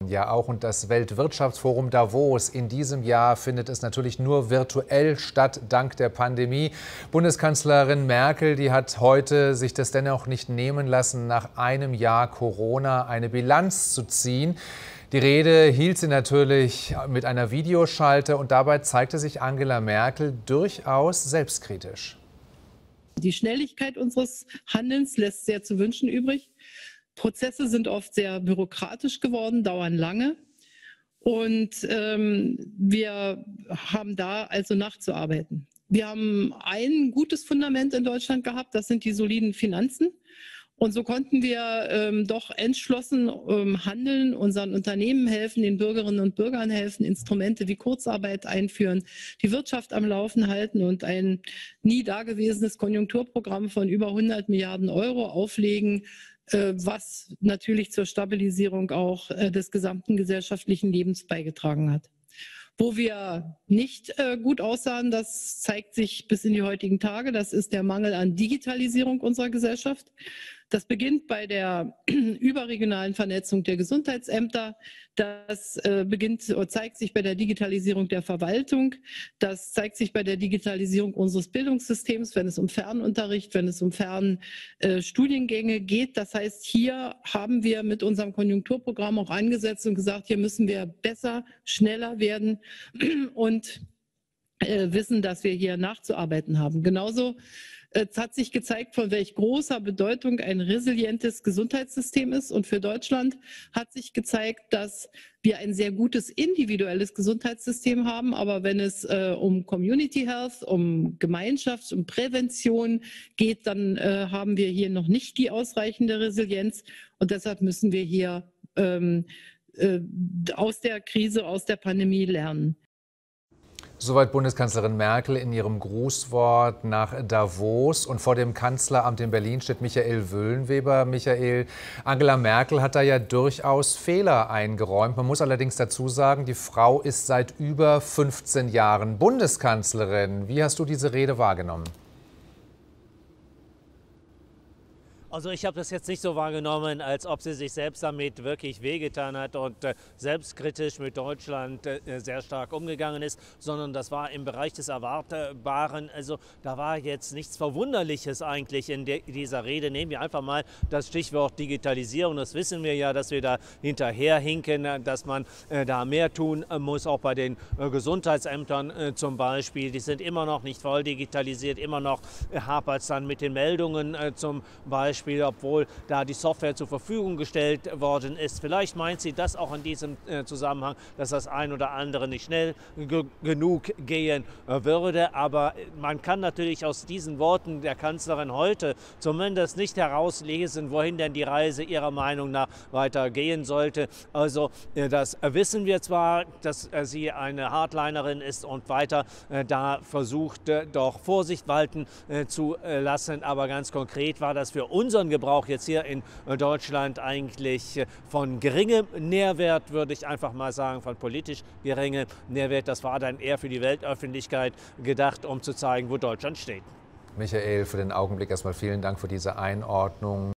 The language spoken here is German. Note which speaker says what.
Speaker 1: Ja, auch und das Weltwirtschaftsforum Davos in diesem Jahr findet es natürlich nur virtuell statt, dank der Pandemie. Bundeskanzlerin Merkel, die hat heute sich das dennoch nicht nehmen lassen, nach einem Jahr Corona eine Bilanz zu ziehen. Die Rede hielt sie natürlich mit einer Videoschalte und dabei zeigte sich Angela Merkel durchaus selbstkritisch.
Speaker 2: Die Schnelligkeit unseres Handelns lässt sehr zu wünschen übrig. Prozesse sind oft sehr bürokratisch geworden, dauern lange. Und wir haben da also nachzuarbeiten. Wir haben ein gutes Fundament in Deutschland gehabt, das sind die soliden Finanzen. Und so konnten wir doch entschlossen handeln, unseren Unternehmen helfen, den Bürgerinnen und Bürgern helfen, Instrumente wie Kurzarbeit einführen, die Wirtschaft am Laufen halten und ein nie dagewesenes Konjunkturprogramm von über 100 Milliarden Euro auflegen, was natürlich zur Stabilisierung auch des gesamten gesellschaftlichen Lebens beigetragen hat. Wo wir nicht gut aussahen, das zeigt sich bis in die heutigen Tage, das ist der Mangel an Digitalisierung unserer Gesellschaft. Das beginnt bei der überregionalen Vernetzung der Gesundheitsämter. Das zeigt sich bei der Digitalisierung der Verwaltung. Das zeigt sich bei der Digitalisierung unseres Bildungssystems, wenn es um Fernunterricht, wenn es um Fernstudiengänge geht. Das heißt, hier haben wir mit unserem Konjunkturprogramm auch angesetzt und gesagt, hier müssen wir besser, schneller werden und wissen, dass wir hier nachzuarbeiten haben. Genauso es hat sich gezeigt, von welch großer Bedeutung ein resilientes Gesundheitssystem ist. Und für Deutschland hat sich gezeigt, dass wir ein sehr gutes individuelles Gesundheitssystem haben. Aber wenn es um Community Health, um Gemeinschaft, um Prävention geht, dann haben wir hier noch nicht die ausreichende Resilienz. Und deshalb müssen wir hier aus der Krise, aus der Pandemie lernen.
Speaker 1: Soweit Bundeskanzlerin Merkel in ihrem Grußwort nach Davos. Und vor dem Kanzleramt in Berlin steht Michael Wöhlenweber. Michael, Angela Merkel hat da ja durchaus Fehler eingeräumt. Man muss allerdings dazu sagen, die Frau ist seit über 15 Jahren Bundeskanzlerin. Wie hast du diese Rede wahrgenommen?
Speaker 3: Also ich habe das jetzt nicht so wahrgenommen, als ob sie sich selbst damit wirklich wehgetan hat und selbstkritisch mit Deutschland sehr stark umgegangen ist, sondern das war im Bereich des Erwartbaren. Also da war jetzt nichts Verwunderliches eigentlich in dieser Rede. Nehmen wir einfach mal das Stichwort Digitalisierung. Das wissen wir ja, dass wir da hinterherhinken, dass man da mehr tun muss, auch bei den Gesundheitsämtern zum Beispiel. Die sind immer noch nicht voll digitalisiert, immer noch hapert es dann mit den Meldungen zum Beispiel, obwohl da die Software zur Verfügung gestellt worden ist. Vielleicht meint sie das auch in diesem Zusammenhang, dass das ein oder andere nicht schnell genug gehen würde. Aber man kann natürlich aus diesen Worten der Kanzlerin heute zumindest nicht herauslesen, wohin denn die Reise ihrer Meinung nach weiter gehen sollte. Also das wissen wir zwar, dass sie eine Hardlinerin ist und weiter da versucht, doch Vorsicht walten zu lassen. Aber ganz konkret war das für unseren Gebrauch jetzt hier in Deutschland eigentlich von geringem Nährwert, würde ich einfach mal sagen, von politisch geringem Nährwert. Das war dann eher für die Weltöffentlichkeit gedacht, um zu zeigen, wo Deutschland steht.
Speaker 1: Michael, für den Augenblick erstmal vielen Dank für diese Einordnung.